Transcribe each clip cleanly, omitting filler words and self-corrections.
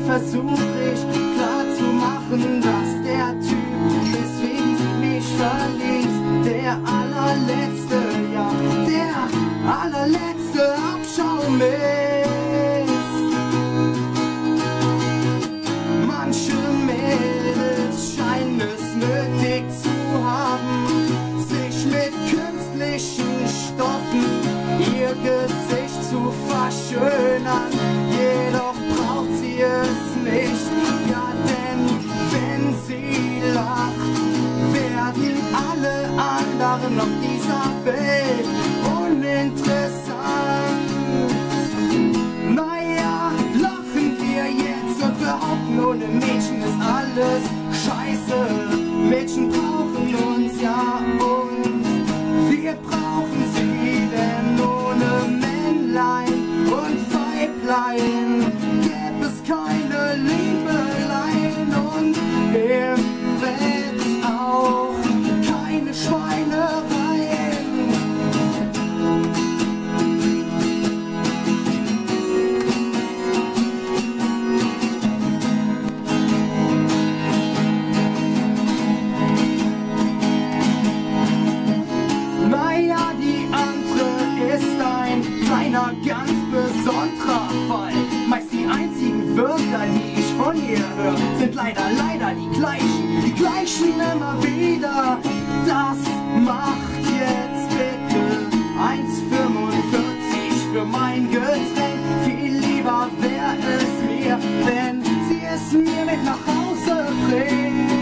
versuch ich klar zu machen, dass der Typ, weswegen sie mich verließ, der allerletzte, ja, der allerletzte Abschaum ist. Manche Mädels scheinen es nötig zu haben, sich mit künstlichen Stoffen ihr Gesicht zu verschönern, jedoch braucht sie es nicht, ja denn wenn sie lacht, werden alle anderen auf dieser Welt uninteressant. Naja, lachen wir jetzt und behaupten, ohne Mädchen ist alles scheiße. Mädchen brauchen uns ja und wir brauchen sie, denn ohne Männlein und Weiblein gäbe es keine Liebelein und im Bett auch keine Schweinereien. Naja, die andere ist ein kleiner, ganz besonderer Fall. Meist die einzigen Wörter, die ich von ihr höre, sind leider die gleichen immer wieder. Das macht jetzt bitte 1,45 für mein Getränk. Viel lieber wäre es mir, wenn sie es mir mit nach Hause bringt.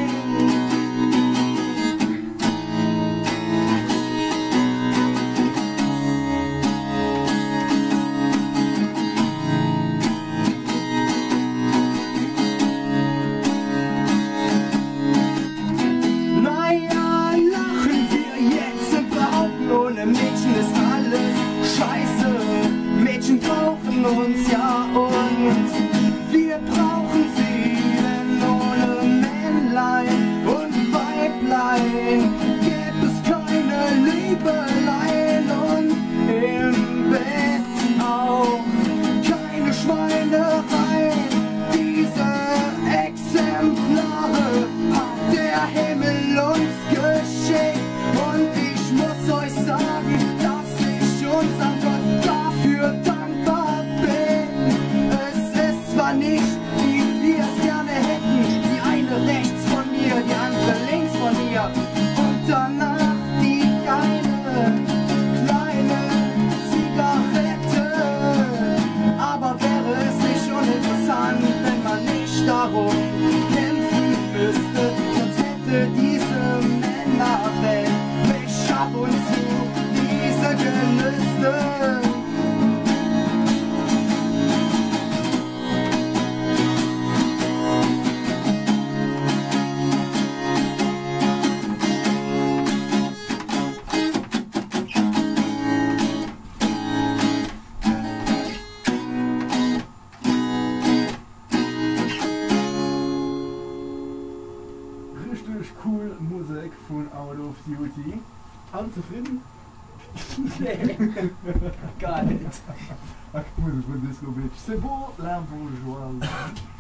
Ohne Mädchen ist alles scheiße. Mädchen brauchen uns ja und wir brauchen sie, denn ohne Männlein und Weiblein gäbe es keine Liebelein und im Bett auch keine Schweinereien. Diese Exemplare hat der Himmel uns geschickt und ich muss euch sagen, dass ich unserem Gott dafür dankbar bin. Es ist zwar nicht, wie wir es gerne hätten, die eine rechts von mir, die andere links von mir und danach die eine kleine Zigarette. Aber wäre es nicht uninteressant, wenn man nicht darum kämpfen müsste, sonst hätte diese Männerwelt ab und zu diese Gelüste. Richtig cool Musik von Out of Duty. Alle zufrieden? Nee, gar nicht. Ach, Musik von Disco Beach. C'est beau, la bourgeoisie.